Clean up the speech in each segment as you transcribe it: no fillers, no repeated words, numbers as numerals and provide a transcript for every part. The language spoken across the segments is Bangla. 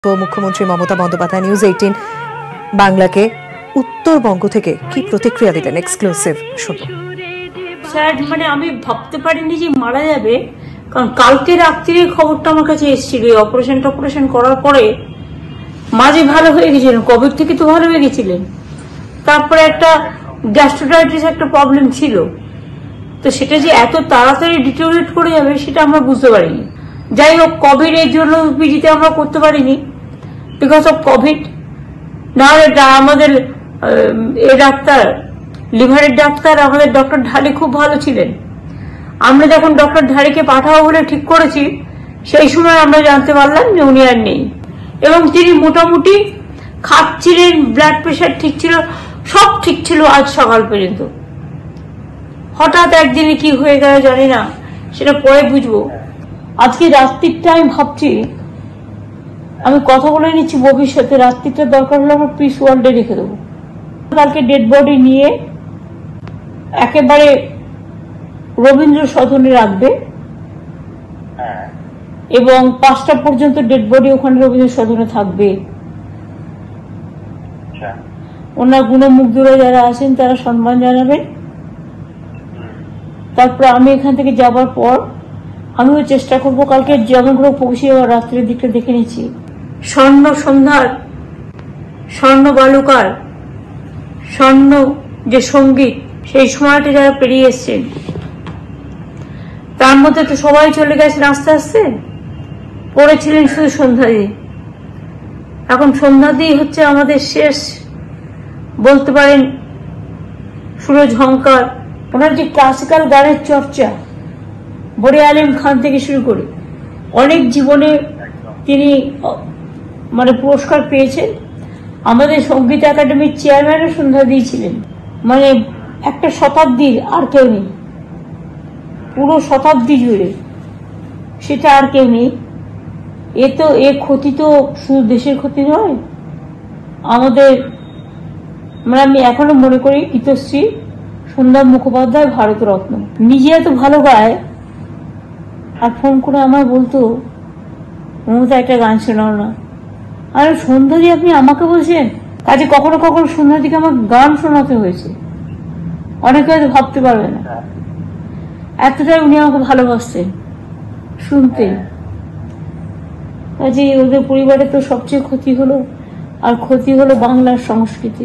মুখ্যমন্ত্রী মমতা বন্দ্যোপাধ্যায় নিউজ 18 বাংলাকে উত্তরবঙ্গ থেকে কি প্রতিক্রিয়া দিলেন, এক্সক্লুসিভ শুনুন। স্যার, মানে আমি ভাবতে পারিনি যে মারা যাবে, কারণ কালকে রাত্রিরে খবরটা আমার কাছে এসেছিল। অপারেশন করার পরে মাঝে ভালো হয়ে গেছিলেন, কোভিড থেকে তো ভালো হয়ে গেছিলেন, তারপরে একটা গ্যাস্ট্রাইটিস একটা প্রবলেম ছিল, তো সেটা যে এত তাড়াতাড়ি ডিটোরিয়েট করে যাবে সেটা আমরা বুঝতে পারিনি। যাই হোক, কোভিড এর জন্য পিজিতে আমরা করতে পারিনি, বিকজ অফ কোভিড। নাহলে আমাদের ডাক্তার, লিভারের ডাক্তার, আমাদের ডক্টর ঢালি খুব ভালো ছিলেন। আমরা যখন ডক্টর ঢালিকে পাঠাবো বলে ঠিক করেছি, সেই সময় আমরা জানতে পারলাম যে উনি আর নেই, এবং তিনি মোটামুটি খাচ্ছিলেন, ব্লাড প্রেশার ঠিক ছিল, সব ঠিক ছিল আজ সকাল পর্যন্ত। হঠাৎ একদিনে কি হয়ে গেল জানি না, সেটা পরে বুঝবো। আজকে রাত্রিটা আমি ভাবছি, আমি কথা বলে নিচ্ছি, ভবিষ্যতে রাত্রিটা দরকার হলে আমরা পিস ওয়ার্ল্ডে রেখে দেবো। কালকে ডেড বডি নিয়ে একেবারে রবীন্দ্র সদনে রাখবে, এবং 5টা পর্যন্ত ডেড বডি ওখানে রবীন্দ্র সদনে থাকবে। ওনার গুণমুগ্ধরা যারা আছেন তারা সম্মান জানাবেন। তারপর আমি এখান থেকে যাবার পর আমিও চেষ্টা করবো কালকে যেমন করে পৌঁছে যাওয়ার, রাত্রের দিকটা দেখে নিচ্ছি। স্বর্ণ সন্ধ্যার, স্বর্ণ বালুকার, স্বর্ণ যে সঙ্গীত, সেই সময়টা যারা পেরিয়ে এসছেন, তার মধ্যে তো সবাই চলে গেছেন আস্তে আস্তে। পড়েছিলেন শুধু সন্ধ্যাদি। এখন সন্ধ্যাদি হচ্ছে আমাদের শেষ বলতে পারেন সুরঝঙ্কার। ওনার যে ক্লাসিক্যাল গানের চর্চা, বড়ে আলিম খান থেকে শুরু করে অনেক জীবনে তিনি মানে পুরস্কার পেয়েছেন। আমাদের সঙ্গীত একাডেমির চেয়ারম্যানও সন্ধ্যা দিয়েছিলেন। মানে একটা শতাব্দীর আর কেউ নেই, পুরো শতাব্দী জুড়ে সেটা আর কেউ নেই। এ ক্ষতি তো শুধু দেশের ক্ষতি নয়, আমাদের, মানে আমি এখনো মনে করি গীতশ্রী সন্ধ্যা মুখোপাধ্যায় ভারতরত্ন। নিজে এত ভালো গায়, আর ফোন করে আমায় বলতো, মমতা একটা গান শোনাও না। আর সন্ধ্যাদি আপনি আমাকে বলছেন? কাজে কখনো কখনো সন্ধ্যাদিকে আমার গান শোনাতে হয়েছে, অনেকে হয়তো ভাবতে পারবে না, এতটাই উনি আমাকে ভালোবাসতেন, শুনতেন। কাজে ওদের পরিবারে তো সবচেয়ে ক্ষতি হলো, আর ক্ষতি হলো বাংলার সংস্কৃতি।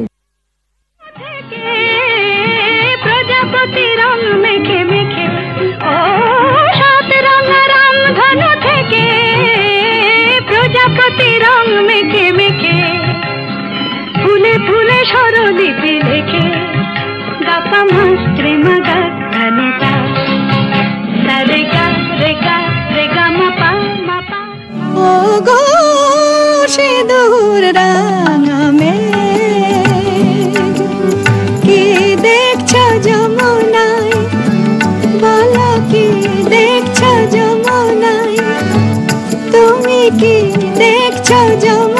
প্রজাপতি রং মেখে মেখে, ও সাত রঙা রামধনু থেকে, প্রজাপতি রং মেখে মেখে, ফুলে ফুলে স্বরলিপি লেখে, গাপা মাস্ত্রে মাগা ধানে তা, রে গা রে গা রে গা মাপা মাপা। ও গো সিঁদুর রাঙা মেঘ, কি দেখছো যমুনায়, বলো কি দেখছো যমুনায়, তুমি কি দেখছো যমুনায়?